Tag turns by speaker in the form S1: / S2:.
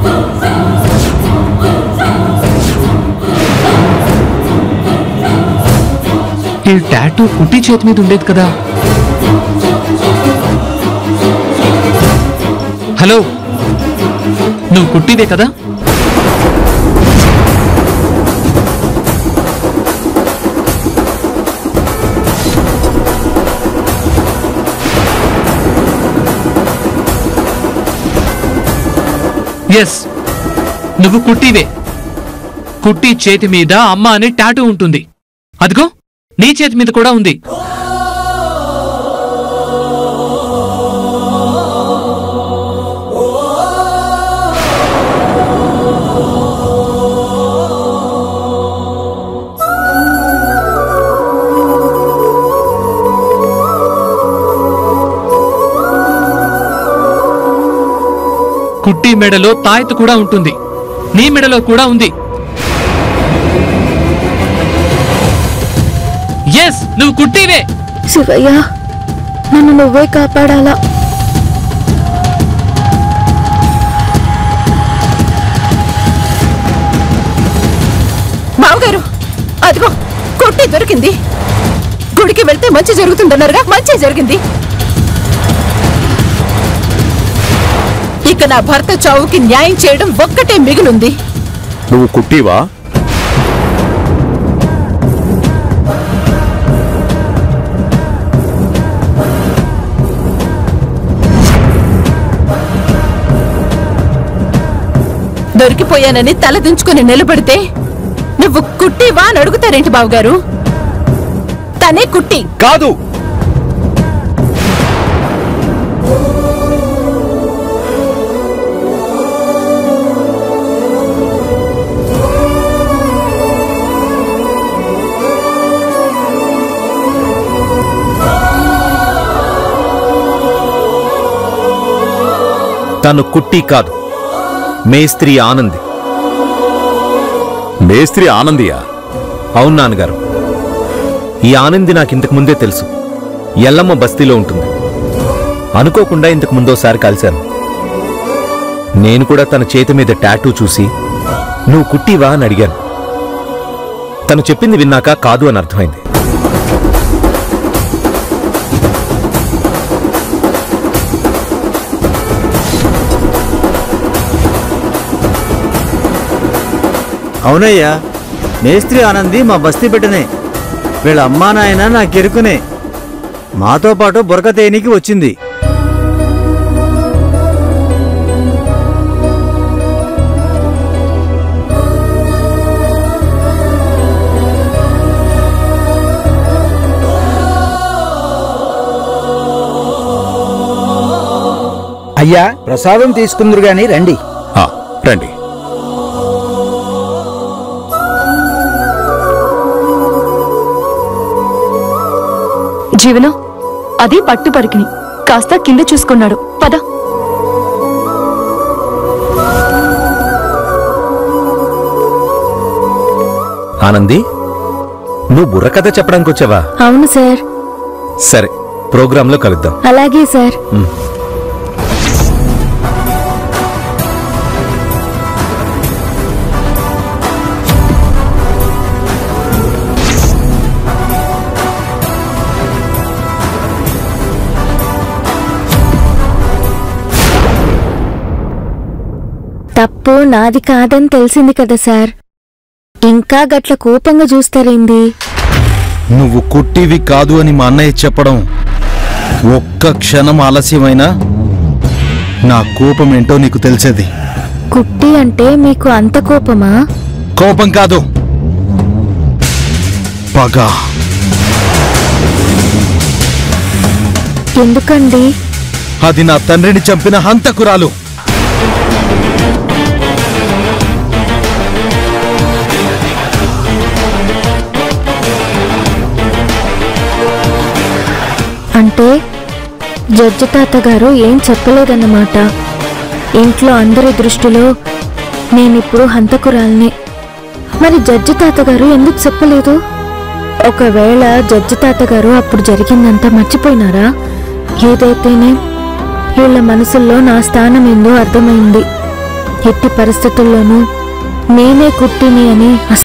S1: ఈ టాటూ కుట్టి చేతి మీద ఉండేది కదా. హలో, నువ్వు కుట్టివే కదా? ఎస్, నువ్వు కుట్టివే. కుట్టి చేతి మీద అమ్మ అనే టాటూ ఉంటుంది. అదిగో నీ చేతి మీద కూడా ఉంది. కుట్టి మెడలో తాయెత్తు కూడా ఉంటుంది. నీ మెడలో కూడా ఉంది. ఎస్, నువ్వు కుట్టివే.
S2: శివయ్య, నన్ను నువ్వే కాపాడాలా.
S3: బావగారు, అదిగో కుట్టి దొరికింది. గుడికి వెళ్తే మంచి జరుగుతుందన్నారుగా, మంచి జరిగింది. ఇక నా భర్త చావుకి న్యాయం చేయడం ఒక్కటే మిగిలింది.
S4: నువ్వు కుట్టివా?
S3: దొరికిపోయానని తలదించుకుని నిలబడితే నువ్వు కుట్టివా అని అడుగుతారేంటి బావగారు? తనే కుట్టి
S4: కాదు.
S5: తను కుట్టి కాదు, మేస్త్రి ఆనంది.
S4: మేస్త్రి ఆనందియా?
S5: అవును నాన్నగారు. ఈ ఆనంది నాకింతకు ముందే తెలుసు. ఎల్లమ్మ బస్తీలో ఉంటుంది. అనుకోకుండా ఇంతకు ముందోసారి కలిశాను. నేను కూడా తన చేతి మీద టాటూ చూసి నువ్వు కుట్టివా అని అడిగాను. తను చెప్పింది విన్నాక కాదు అని అర్థమైంది.
S6: అవునయ్యా, మేస్త్రి ఆనంది మా బస్తీ బిడ్డనే. వీళ్ళ అమ్మా నాయన నాకెరుకునే. మాతో పాటు బురక తేనికి వచ్చింది.
S7: అయ్యా, ప్రసాదం తీసుకుందరు గాని రండి.
S4: రండి.
S2: జీవనం, అది పట్టు పరికిణి. కాస్త కింద చూసుకున్నాడు. పద.
S5: ఆనంది, నువ్వు బుర్రకథ చెప్పడానికి వచ్చావా?
S2: అవును సార్.
S5: సరే, ప్రోగ్రాంలో కలుద్దాం.
S2: అలాగే సార్. తప్పు నాది కాదని తెలిసింది కదా సార్. ఇంకా గట్ల కోపంగా చూస్తారేంది?
S8: నువ్వు కుట్టివి కాదు అని మా అన్నయ్య చెప్పడం ఒక్క క్షణం ఆలస్యమైనా నా కోపం ఏంటో నీకు తెలిసేది.
S2: కుట్టి అంటే మీకు అంత కోపమా?
S8: కోపం కాదు, పగ.
S2: ఎందుకండి?
S8: అది నా తండ్రిని చంపిన హంతకురాలు.
S2: అంటే జడ్జి తాతగారు ఏం చెప్పలేదన్నమాట. ఇంట్లో అందరి దృష్టిలో నేనిప్పుడు హంతకురాల్నే. మరి జడ్జి తాతగారు ఎందుకు చెప్పలేదు? ఒకవేళ జడ్జి తాతగారు అప్పుడు జరిగిందంతా మర్చిపోయినారా? ఏదైతేనే వీళ్ళ మనసుల్లో నా స్థానం ఏందో అర్థమైంది. ఎట్టి పరిస్థితుల్లోనూ నేనే కుట్టిని అని